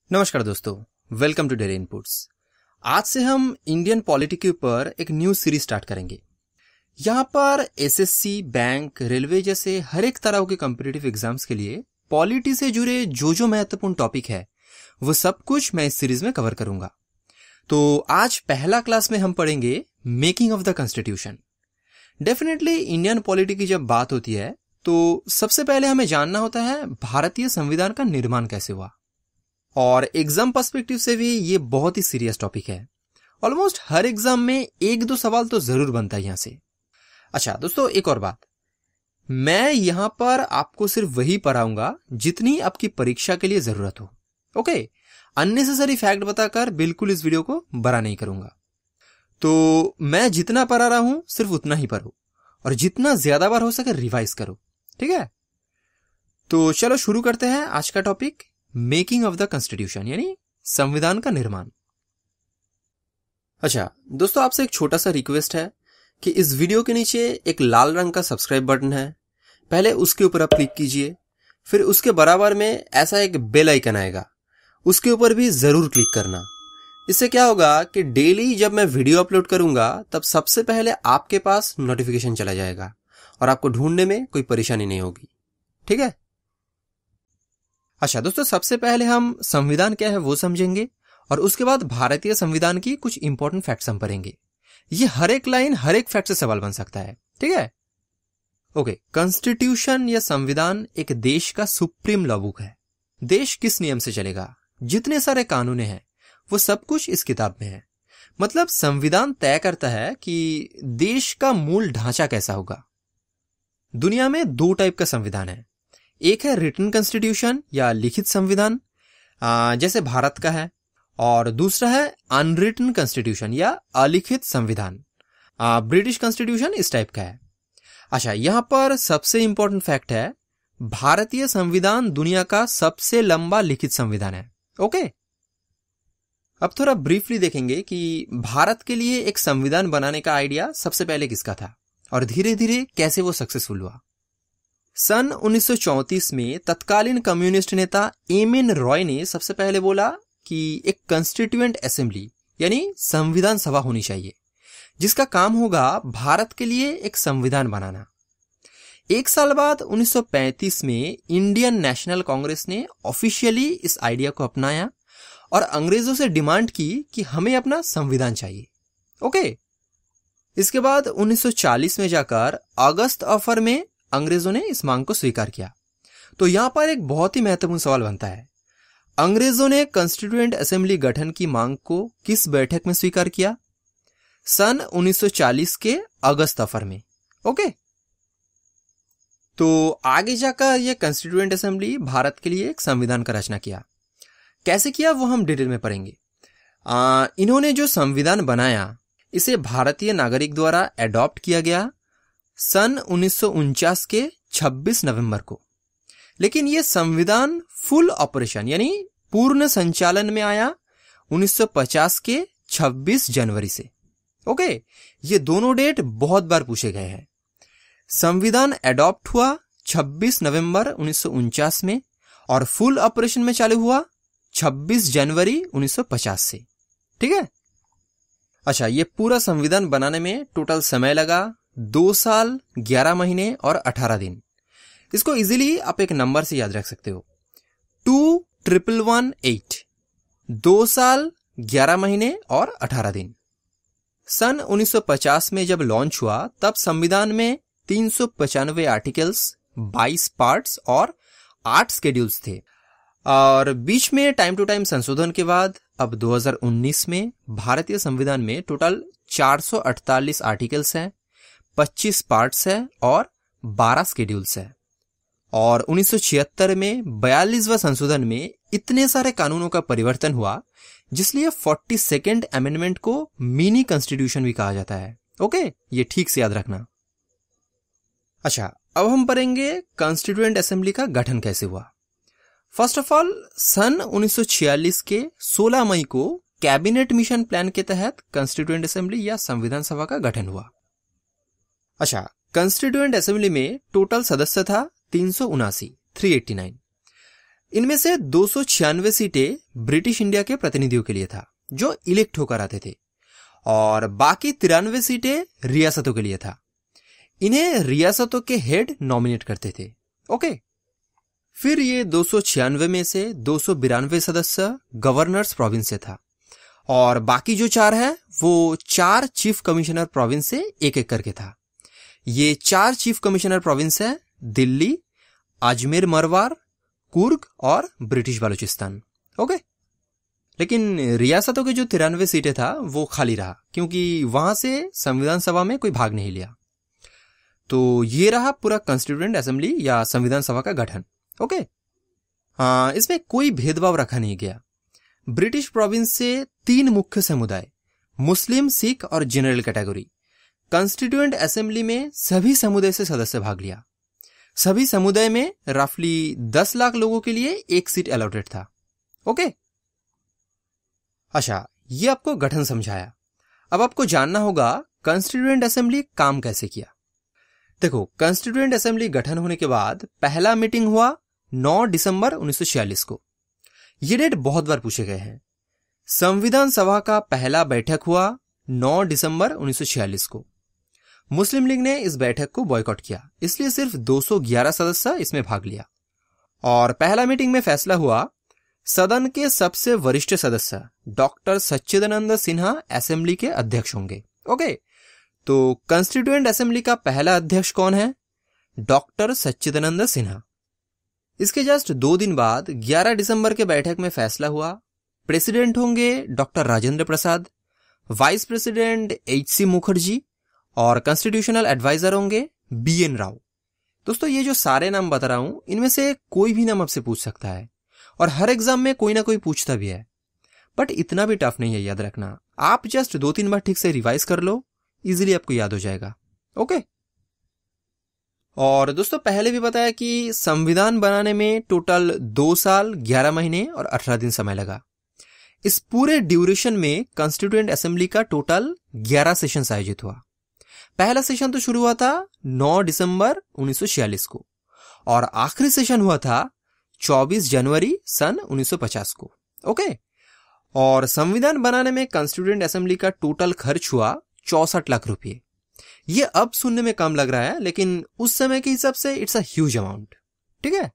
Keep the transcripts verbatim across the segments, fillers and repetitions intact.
नमस्कार दोस्तों, welcome to daily inputs. आज से हम इंडियन पॉलिटी के ऊपर एक न्यू सीरीज स्टार्ट करेंगे। यहाँ पर एसएससी, बैंक, रेलवे जैसे हर एक तरह के कॉम्पिटिटिव एग्जाम्स के लिए पॉलिटी से जुड़े जो जो महत्वपूर्ण टॉपिक है वो सब कुछ मैं इस सीरीज में कवर करूंगा। तो आज पहला क्लास में हम पढ़ेंगे making of the constitution. Definitely Indian polity की जब बात होती है तो सबसे पहले हमें जानना होता है भारतीय संविधान का निर्माण कैसे हुआ। और एग्जाम पर्सपेक्टिव से भी ये बहुत ही सीरियस टॉपिक है। ऑलमोस्ट हर एग्जाम में एक दो सवाल तो जरूर बनता है यहां से। अच्छा दोस्तों, एक और बात, मैं यहां पर आपको सिर्फ वही पढ़ाऊंगा जितनी आपकी परीक्षा के लिए जरूरत हो। ओके, अननेसेसरी फैक्ट बताकर बिल्कुल इस वीडियो को बड़ा नहीं करूंगा। तो मैं जितना पढ़ा रहा हूं सिर्फ उतना ही पढ़ो और जितना ज्यादा बार हो सके रिवाइज करो, ठीक है। तो चलो शुरू करते हैं आज का topic, making of the constitution यानी संविधान का निर्माण। अच्छा दोस्तों, आपसे एक छोटा सा रिक्वेस्ट है कि इस वीडियो के नीचे एक लाल रंग का सब्सक्राइब बटन है, पहले उसके ऊपर आप क्लिक कीजिए। फिर उसके बराबर में ऐसा एक बेल आइकन आएगा, उसके ऊपर भी जरूर क्लिक करना। इससे क्या होगा कि डेली जब मैं वीडियो अपलोड करूंगा तब सबसे पहले आपके पास नोटिफिकेशन चला जाएगा और आपको ढूंढने में कोई परेशानी नहीं होगी, ठीक है। अच्छा दोस्तों, सबसे पहले हम संविधान क्या है वो समझेंगे और उसके बाद भारतीय संविधान की कुछ इंपॉर्टेंट फैक्ट्स हम पढ़ेंगे। ये हर एक लाइन हर एक फैक्ट से सवाल बन सकता है, ठीक है। ओके, कॉन्स्टिट्यूशन या संविधान एक देश का सुप्रीम लॉ बुक है। देश किस नियम से चलेगा, जितने सारे कानून हैं वो सब कुछ इस किताब में है। मतलब संविधान तय करता है कि देश का मूल ढांचा कैसा होगा। दुनिया में दो टाइप का संविधान है, एक है रिटन कॉन्स्टिट्यूशन या लिखित संविधान जैसे भारत का है, और दूसरा है अनरिटन कॉन्स्टिट्यूशन या अलिखित संविधान। ब्रिटिश कॉन्स्टिट्यूशन इस टाइप का है। अच्छा, यहां पर सबसे इंपॉर्टेंट फैक्ट है, भारतीय संविधान दुनिया का सबसे लंबा लिखित संविधान है। ओके, अब थोड़ा ब्रीफली देखेंगे कि भारत के लिए एक संविधान बनाने का आइडिया सबसे पहले किसका था और धीरे धीरे कैसे वो सक्सेसफुल हुआ। सन उन्नीस सौ चौंतीस में तत्कालीन कम्युनिस्ट नेता एम एन रॉय ने सबसे पहले बोला कि एक कॉन्स्टिट्यूएंट असेंबली यानी संविधान सभा होनी चाहिए जिसका काम होगा भारत के लिए एक संविधान बनाना। एक साल बाद उन्नीस सौ पैंतीस में इंडियन नेशनल कांग्रेस ने ऑफिशियली इस आइडिया को अपनाया और अंग्रेजों से डिमांड की कि हमें अपना संविधान चाहिए। ओके, इसके बाद उन्नीस सौ चालीस में जाकर अगस्त ऑफर में अंग्रेजों ने इस मांग को स्वीकार किया। तो यहां पर एक बहुत ही महत्वपूर्ण सवाल बनता है, अंग्रेजों ने कॉन्स्टिट्यूएंट असेंबली गठन की मांग को किस बैठक में स्वीकार किया? सन उन्नीस सौ चालीस के अगस्त ऑफर में। ओके, तो आगे जाकर यह कॉन्स्टिट्यूएंट असेंबली भारत के लिए एक संविधान का रचना किया। कैसे किया वो हम डिटेल में पढ़ेंगे। आ, इन्होंने जो संविधान बनाया इसे भारतीय नागरिक द्वारा एडॉप्ट किया गया सन उन्नीस सौ उनचास के छब्बीस नवंबर को। लेकिन यह संविधान फुल ऑपरेशन यानी पूर्ण संचालन में आया उन्नीस सौ पचास के छब्बीस जनवरी से। ओके, ये दोनों डेट बहुत बार पूछे गए हैं। संविधान एडॉप्ट हुआ छब्बीस नवंबर उन्नीस सौ उनचास में और फुल ऑपरेशन में चालू हुआ छब्बीस जनवरी उन्नीस सौ पचास से, ठीक है। अच्छा, ये पूरा संविधान बनाने में टोटल समय लगा दो साल ग्यारह महीने और अठारह दिन। इसको इजीली आप एक नंबर से याद रख सकते हो, टू ट्रिपल वन एट। दो साल ग्यारह महीने और अठारह दिन। सन उन्नीस सौ पचास में जब लॉन्च हुआ तब संविधान में तीन सौ पचानवे आर्टिकल्स, बाईस पार्ट्स और आठ शेड्यूल्स थे। और बीच में टाइम टू टाइम संशोधन के बाद अब दो हज़ार उन्नीस में भारतीय संविधान में टोटल चार सौ अड़तालीस आर्टिकल्स हैं, पच्चीस पार्ट्स है और बारह शेड्यूल्स है। और उन्नीस सौ छिहत्तर में बयालीसवां संशोधन में इतने सारे कानूनों का परिवर्तन हुआ जिसलिए फोर्टी सेकेंड अमेंडमेंट को मिनी कॉन्स्टिट्यूशन भी कहा जाता है। ओके, ये ठीक से याद रखना। अच्छा, अब हम पढ़ेंगे कॉन्स्टिट्यूएंट असेंबली का गठन कैसे हुआ। फर्स्ट ऑफ ऑल, सन उन्नीस सौ छियालीस के सोलह मई को कैबिनेट मिशन प्लान के तहत कॉन्स्टिट्यूएंट असेंबली या संविधान सभा का गठन हुआ। अच्छा, कॉन्स्टिट्यूएंट असेंबली में टोटल सदस्य था तीन सौ उनासी, तीन सौ नवासी। इनमें से दो सौ छियानवे सीटें ब्रिटिश इंडिया के प्रतिनिधियों के लिए था जो इलेक्ट होकर आते थे, और बाकी तिरानवे सीटें रियासतों के लिए था। इन्हें रियासतों के हेड नॉमिनेट करते थे। ओके, फिर ये दो सौ छियानवे में से दो सौ बिरानवे सदस्य गवर्नर्स प्रोविंस से था, और बाकी जो चार है वो चार चीफ कमिश्नर प्रोविंस से एक एक करके था। ये चार चीफ कमिश्नर प्रोविंस है दिल्ली, अजमेर मरवार, कुर्ग और ब्रिटिश बलूचिस्तान। ओके, लेकिन रियासतों के जो तिरानवे सीटें था वो खाली रहा, क्योंकि वहां से संविधान सभा में कोई भाग नहीं लिया। तो ये रहा पूरा कॉन्स्टिट्यूएंट असेंबली या संविधान सभा का गठन। ओके, हाँ, इसमें कोई भेदभाव रखा नहीं गया। ब्रिटिश प्रोविंस से तीन मुख्य समुदाय, मुस्लिम, सिख और जनरल कैटेगरी, कॉन्स्टिट्यूएंट असेंबली में सभी समुदाय से सदस्य भाग लिया। सभी समुदाय में रफली दस लाख लोगों के लिए एक सीट अलॉटेड था। ओके, अच्छा, ये आपको गठन समझाया। अब आपको जानना होगा कॉन्स्टिट्यूएंट असेंबली काम कैसे किया। देखो, कॉन्स्टिट्यूएंट असेंबली गठन होने के बाद पहला मीटिंग हुआ नौ दिसंबर उन्नीस सौ छियालीस को। ये डेट बहुत बार पूछे गए हैं। संविधान सभा का पहला बैठक हुआ नौ दिसंबर उन्नीस सौ छियालीस को। मुस्लिम लीग ने इस बैठक को बॉयकॉट किया, इसलिए सिर्फ दो सौ ग्यारह सदस्य इसमें भाग लिया। और पहला मीटिंग में फैसला हुआ सदन के सबसे वरिष्ठ सदस्य डॉक्टर सच्चिदानंद सिन्हा असेंबली के अध्यक्ष होंगे। ओके, तो कॉन्स्टिट्यूएंट असेंबली का पहला अध्यक्ष कौन है? डॉक्टर सच्चिदानंद सिन्हा। इसके जस्ट दो दिन बाद ग्यारह दिसंबर के बैठक में फैसला हुआ प्रेसिडेंट होंगे doctor Rajendra Prasad, vice president H C Mukherjee और कॉन्स्टिट्यूशनल एडवाइजर होंगे बी एन राव। दोस्तों, ये जो सारे नाम बता रहा हूं, इनमें से कोई भी नाम आपसे पूछ सकता है, और हर एग्जाम में कोई ना कोई पूछता भी है, बट इतना भी टफ नहीं है, याद रखना। आप जस्ट दो तीन बार ठीक से रिवाइज कर लो, इजीली आपको याद हो जाएगा। ओके, और दोस्तों पहले भी बताया कि संविधान बनाने में टोटल दो साल ग्यारह महीने और अठारह दिन समय लगा। इस पूरे ड्यूरेशन में कॉन्स्टिट्यूएंट असेंबली का टोटल ग्यारह सेशन आयोजित हुआ। पहला सेशन तो शुरू हुआ था नौ दिसंबर उन्नीस सौ छियालीस को, और आखिरी सेशन हुआ था चौबीस जनवरी सन उन्नीस सौ पचास को। ओके, और संविधान बनाने में कॉन्स्टिट्यूएंट असेंबली का टोटल खर्च हुआ चौसठ लाख रुपए। ये अब सुनने में कम लग रहा है, लेकिन उस समय के हिसाब से इट्स अ ह्यूज अमाउंट। ठीक है,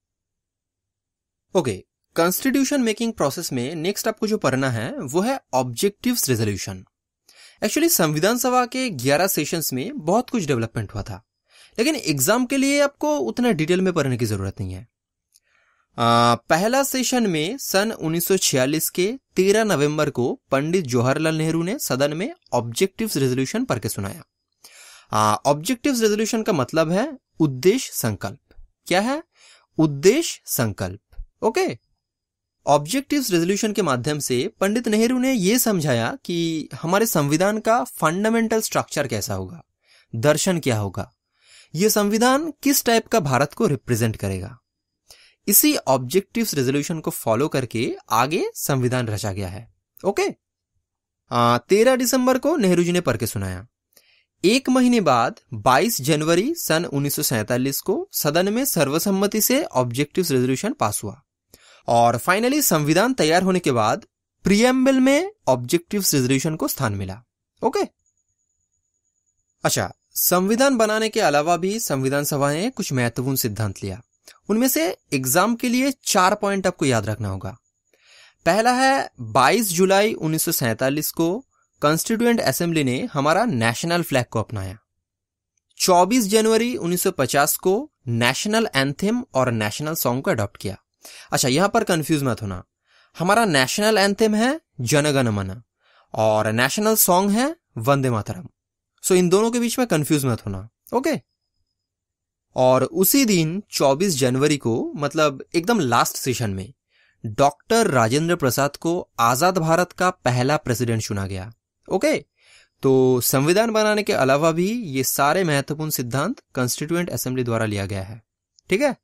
ओके, कॉन्स्टिट्यूशन मेकिंग प्रोसेस में नेक्स्ट आपको जो पढ़ना है वो है ऑब्जेक्टिव्स रेजोल्यूशन। एक्चुअली संविधान सभा के ग्यारह सेशंस में बहुत कुछ डेवलपमेंट हुआ था, लेकिन एग्जाम के लिए आपको उतना डिटेल में पढ़ने की जरूरत नहीं है। आ, पहला सेशन में सन उन्नीस सौ छियालीस के तेरह नवंबर को पंडित जवाहरलाल नेहरू ने सदन में ऑब्जेक्टिव्स रेजोल्यूशन पढ़ के सुनाया। ऑब्जेक्टिव्स रेजोल्यूशन का मतलब है उद्देश्य संकल्प। क्या है? उद्देश्य संकल्प। ओके, ऑब्जेक्टिव्स रेजोल्यूशन के माध्यम से पंडित नेहरू ने यह समझाया कि हमारे संविधान का फंडामेंटल स्ट्रक्चर कैसा होगा, दर्शन क्या होगा, यह संविधान किस टाइप का भारत को रिप्रेजेंट करेगा। इसी ऑब्जेक्टिव्स रेजोल्यूशन को फॉलो करके आगे संविधान रचा गया है। ओके, तेरह दिसंबर को नेहरू जी ने पढ़ के सुनाया। एक महीने बाद बाईस जनवरी सन उन्नीस सौ सैंतालीस को सदन में सर्वसम्मति से ऑब्जेक्टिव्स रेजोल्यूशन पास हुआ, और फाइनली संविधान तैयार होने के बाद प्रीएम्बल में ऑब्जेक्टिव्स रेजोल्यूशन को स्थान मिला। ओके, अच्छा, संविधान बनाने के अलावा भी संविधान सभा ने कुछ महत्वपूर्ण सिद्धांत लिया। उनमें से एग्जाम के लिए चार पॉइंट आपको याद रखना होगा। पहला है बाईस जुलाई उन्नीस सौ सैंतालीस को कॉन्स्टिट्यूएंट असेंबली ने हमारा नेशनल फ्लैग को अपनाया। चौबीस जनवरी उन्नीस सौ पचास को नेशनल एंथम और नेशनल सॉन्ग को अडॉप्ट किया। अच्छा, यहां पर कंफ्यूज मत होना, हमारा नेशनल एंथम है जनगण मन और नेशनल सॉन्ग है वंदे मातरम। सो इन दोनों के बीच में कंफ्यूज मत होना। ओके, और उसी दिन चौबीस जनवरी को, मतलब एकदम लास्ट सेशन में, डॉक्टर राजेंद्र प्रसाद को आजाद भारत का पहला प्रेसिडेंट चुना गया। ओके, तो संविधान बनाने के अलावा भी ये सारे महत्वपूर्ण सिद्धांत कॉन्स्टिट्यूएंट असेंबली द्वारा लिया गया है। ठीक है,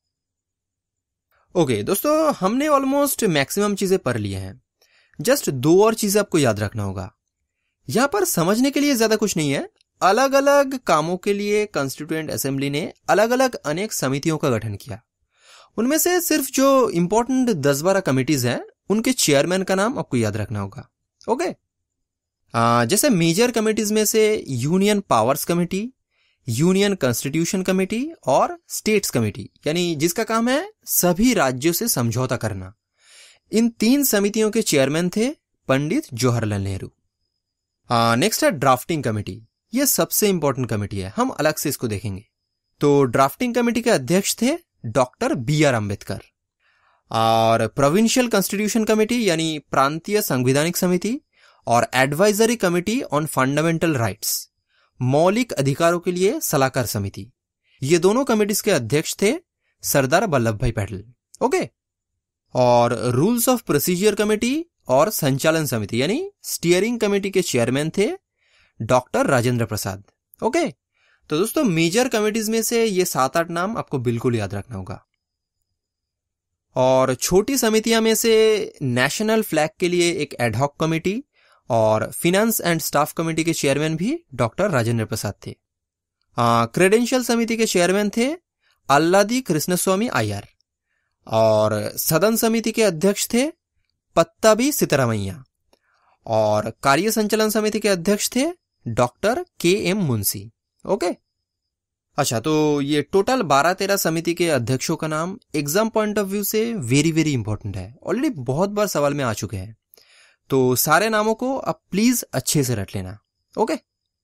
ओके दोस्तों, हमने ऑलमोस्ट मैक्सिमम चीजें पढ़ ली हैं। जस्ट दो और चीजें आपको याद रखना होगा। यहां पर समझने के लिए ज्यादा कुछ नहीं है। अलग अलग कामों के लिए कॉन्स्टिट्यूएंट असेंबली ने अलग अलग अनेक समितियों का गठन किया। उनमें से सिर्फ जो इंपॉर्टेंट दस बारह कमिटीज हैं उनके चेयरमैन का नाम आपको याद रखना होगा। ओके, आ, जैसे मेजर कमिटीज में से union powers committee, union constitution committee और स्टेट्स कमेटी, यानी जिसका काम है सभी राज्यों से समझौता करना। इन तीन समितियों के चेयरमैन थे पंडित जवाहरलाल नेहरू। नेक्स्ट है ड्राफ्टिंग कमेटी। यह सबसे इंपॉर्टेंट कमेटी है, हम अलग से इसको देखेंगे। तो ड्राफ्टिंग कमेटी के अध्यक्ष थे डॉक्टर बी आर अम्बेडकर। और प्रोविंशियल कॉन्स्टिट्यूशन कमेटी यानी प्रांतीय संवैधानिक समिति और advisory committee on fundamental rights, मौलिक अधिकारों के लिए सलाहकार समिति, ये दोनों कमेटीज के अध्यक्ष थे सरदार वल्लभ भाई पटेल। ओके, और रूल्स ऑफ प्रोसीजर कमेटी और संचालन समिति यानी स्टीयरिंग कमेटी के चेयरमैन थे डॉक्टर राजेंद्र प्रसाद। ओके, तो दोस्तों मेजर कमेटीज में से ये सात आठ नाम आपको बिल्कुल याद रखना होगा। और छोटी समितियां में से नेशनल फ्लैग के लिए एक एडहॉक कमेटी और फिनेंस एंड स्टाफ कमेटी के चेयरमैन भी डॉक्टर राजेंद्र प्रसाद थे। क्रेडेंशियल समिति के चेयरमैन थे अल्लादी कृष्णस्वामी अय्यर और सदन समिति के अध्यक्ष थे पत्ताबी सीतारामैया और कार्य संचालन समिति के अध्यक्ष थे doctor K M Munshi. Okay, अच्छा, तो ये टोटल बारह तेरह समिति के अध्यक्षों का नाम एग्जाम पॉइंट ऑफ व्यू से वेरी वेरी इंपॉर्टेंट है, ऑलरेडी बहुत बार सवाल में आ चुके हैं, तो सारे नामों को आप प्लीज अच्छे से रट लेना। ओके,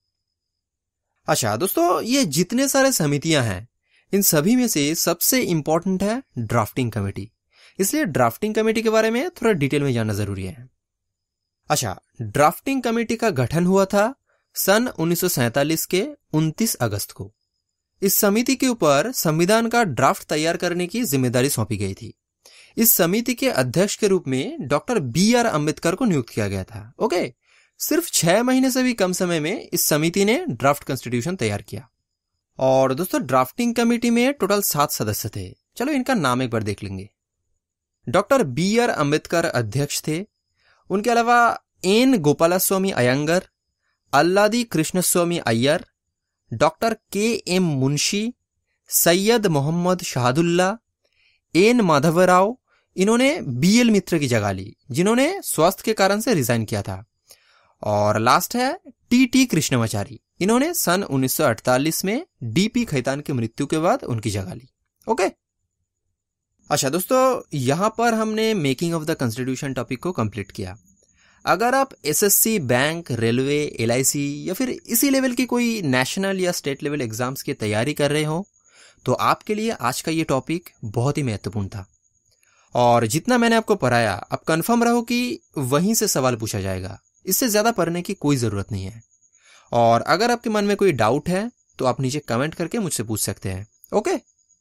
अच्छा दोस्तों, ये जितने सारे समितियां हैं इन सभी में से सबसे इंपॉर्टेंट है ड्राफ्टिंग कमेटी, इसलिए ड्राफ्टिंग कमेटी के बारे में थोड़ा डिटेल में जानना जरूरी है। अच्छा, ड्राफ्टिंग कमेटी का गठन हुआ था सन उन्नीस सौ सैंतालीस के उनतीस अगस्त को। इस समिति के ऊपर संविधान का ड्राफ्ट तैयार करने की जिम्मेदारी सौंपी गई थी। इस समिति के अध्यक्ष के रूप में डॉक्टर बी आर अम्बेडकर को नियुक्त किया गया था। ओके, सिर्फ छह महीने से भी कम समय में इस समिति ने ड्राफ्ट कॉन्स्टिट्यूशन तैयार किया। और दोस्तों ड्राफ्टिंग कमेटी में टोटल सात सदस्य थे। चलो इनका नाम एक बार देख लेंगे। डॉक्टर बी आर अम्बेडकर अध्यक्ष थे, उनके अलावा N Gopalaswami Ayyangar, Alladi Krishnaswami Ayyar, doctor K M Munshi, Syed Mohammad Saadulla, N Madhavrao, इन्होंने बी एल मित्र की जगह ली जिन्होंने स्वास्थ्य के कारण से रिजाइन किया था। और लास्ट है टी टी कृष्णमाचारी, इन्होंने सन उन्नीस सौ अड़तालीस में डी पी खैतान की मृत्यु के बाद उनकी जगह ली। ओके, अच्छा दोस्तों, यहां पर हमने making of the constitution topic को कंप्लीट किया। अगर आप S S C, bank, railway, L I C या फिर इसी लेवल की कोई नेशनल या स्टेट लेवल एग्जाम्स की तैयारी कर रहे हो तो आपके लिए आज का ये टॉपिक बहुत ही महत्वपूर्ण था। और जितना मैंने आपको पढ़ाया आप कंफर्म रहो कि वहीं से सवाल पूछा जाएगा, इससे ज्यादा पढ़ने की कोई जरूरत नहीं है। और अगर आपके मन में कोई डाउट है तो आप नीचे कमेंट करके मुझसे पूछ सकते हैं। ओके,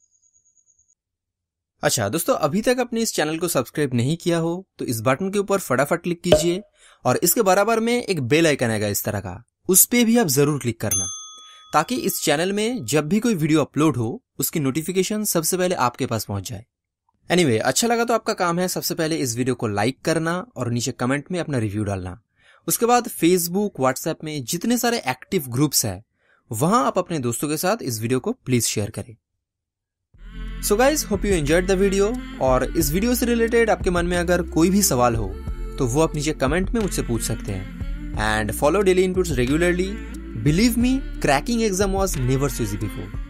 अच्छा दोस्तों, अभी तक आपने इस चैनल को सब्सक्राइब नहीं किया हो तो इस बटन के ऊपर फटाफट क्लिक कीजिए और इसके बराबर में एक बेल आइकन आएगा इस तरह का, उस पे भी आप जरूर क्लिक करना ताकि इस चैनल में जब भी कोई वीडियो अपलोड हो उसकी नोटिफिकेशन सबसे पहले आपके पास पहुंच जाए। एनीवे, अच्छा लगा तो आपका काम है सबसे पहले इस वीडियो को लाइक करना और नीचे कमेंट में अपना रिव्यू डालना। उसके बाद फेसबुक, व्हाट्सएप में जितने सारे एक्टिव ग्रुप्स है वहां आप अपने दोस्तों के साथ इस वीडियो को प्लीज शेयर करें। So guys, hope you enjoyed the video. और इस वीडियो से रिलेटेड आपके मन में अगर कोई भी सवाल हो तो वो आप नीचे कमेंट में मुझसे पूछ सकते हैं। And follow daily inputs regularly. Believe me, cracking exam was never so easy before.